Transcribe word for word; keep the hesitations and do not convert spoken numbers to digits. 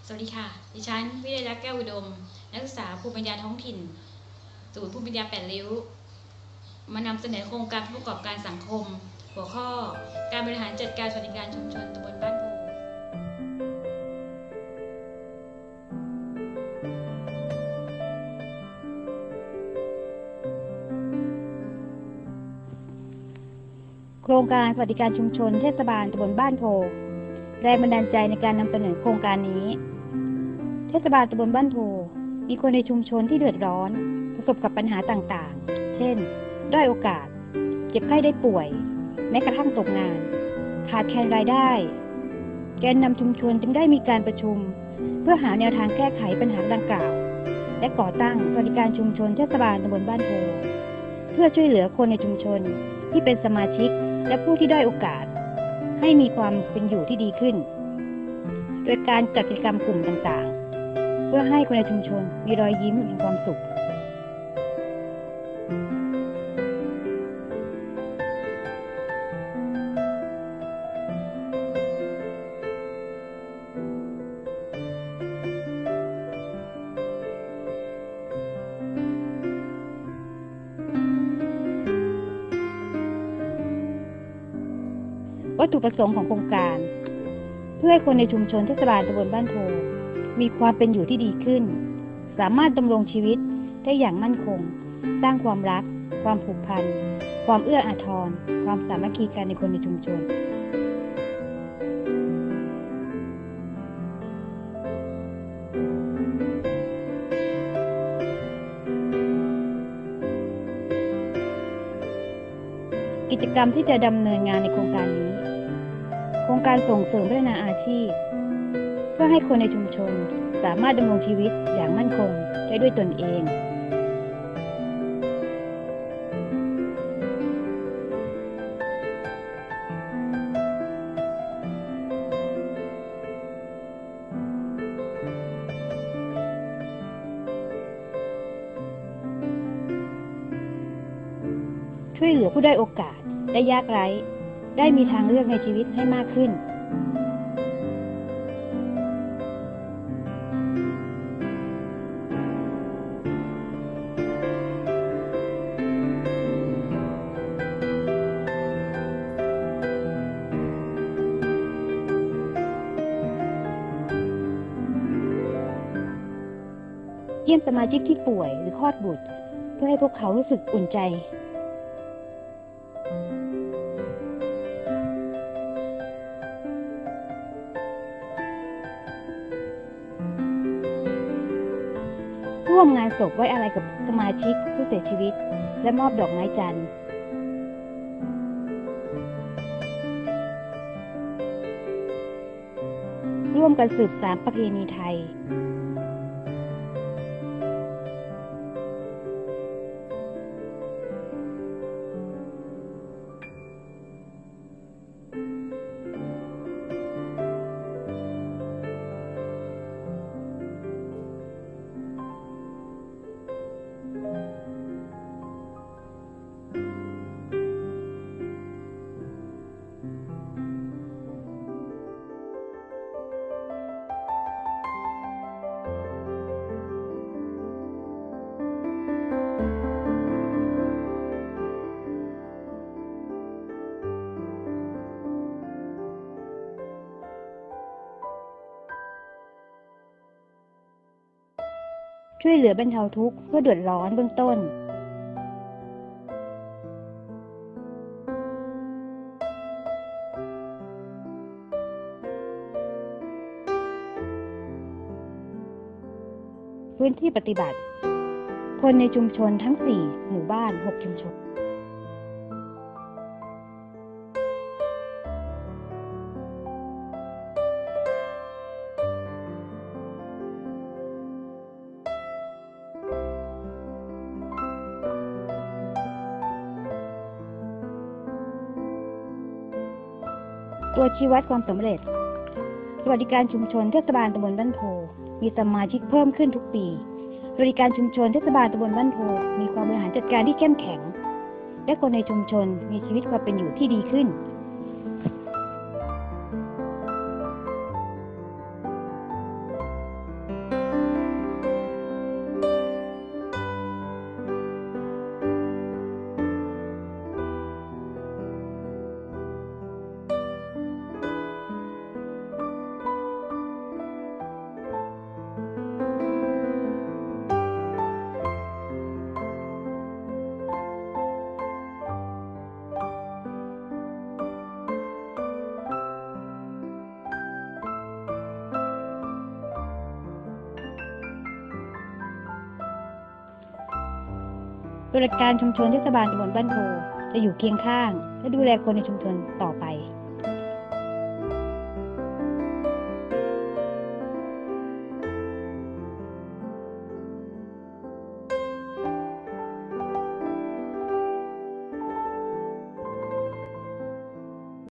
สวัสดีค่ะ ดิฉันวิไลลักษณ์แก้วอุดม นักศึกษาภูมิปัญญาท้องถิ่นศูนย์ภูมิปัญญาแปดริ้วมานำเสนอโครงการผู้ประกอบการสังคมหัวข้อการบริหารจัดการสวัสดิการชุมชนตำบลบ้านโพโครงการสวัสดิการชุมชนเทศบาลตำบลบ้านโพแรงบันดาลใจในการนำเสนอโครงการนี้เทศบาลตำบลบ้านโพมีคนในชุมชนที่เดือดร้อนประสบกับปัญหาต่างๆเช่นด้อยโอกาสเจ็บไข้ได้ป่วยแม้กระทั่งตกงานขาดแคลนรายได้แกนนำชุมชนจึงได้มีการประชุมเพื่อหาแนวทางแก้ไขปัญหาดังกล่าวและก่อตั้งสวัสดิการชุมชนเทศบาลตำบลบ้านโพเพื่อช่วยเหลือคนในชุมชนที่เป็นสมาชิกและผู้ที่ด้อยโอกาสให้มีความเป็นอยู่ที่ดีขึ้นโดยการจัดกิจกรรมกลุ่มต่างๆเพื่อให้คนในชุมชนมีรอยยิ้มแห่งความสุขวัตถุประสงค์ของโครงการเพื่อให้คนในชุมชนเทศบาลตำบลบ้านโพมีความเป็นอยู่ที่ดีขึ้นสามารถดำรงชีวิตได้อย่างมั่นคงสร้างความรักความผูกพันความเอื้ออาทรความสามัคคีกันในคนในชุมชนกิจกรรมที่จะดำเนินงานในโครงการนี้โครงการส่งเสริมพัฒนาอาชีพเพื่อให้คนในชุมชนสามารถดำรงชีวิตอย่างมั่นคงได้ด้วยตนเองช่วยเหลือผู้ได้โอกาสได้ยากไร้ได้มีทางเลือกในชีวิตให้มากขึ้นเยี่ยมสมาชิกที่ป่วยหรือคลอดบุตรเพื่อให้พวกเขารู้สึกอุ่นใจร่วมงานศพไว้อาลัยกับสมาชิกผู้เสียชีวิตและมอบดอกไม้จันทร์ร่วมกันสืบสานประเพณีไทยช่วยเหลือบรรเทาทุกข์เพื่อเดือดร้อนเบื้องต้นพื้นที่ปฏิบัติคนในชุมชนทั้งสี่หมู่บ้านหกชุมชนตัวชี้วัดความสำเร็จสวัสดิการชุมชนเทศบาลตำบลบ้านโพมีสมาชิกเพิ่มขึ้นทุกปีสวัสดิการชุมชนเทศบาลตำบลบ้านโพมีความบริหารจัดการที่เข้มแข็งและคนในชุมชนมีชีวิตความเป็นอยู่ที่ดีขึ้น ผบริการชุมชนเทศบาลตำบลบ้านโพจะอยู่เคียงข้างและดูแลคนในชุมชนต่อไป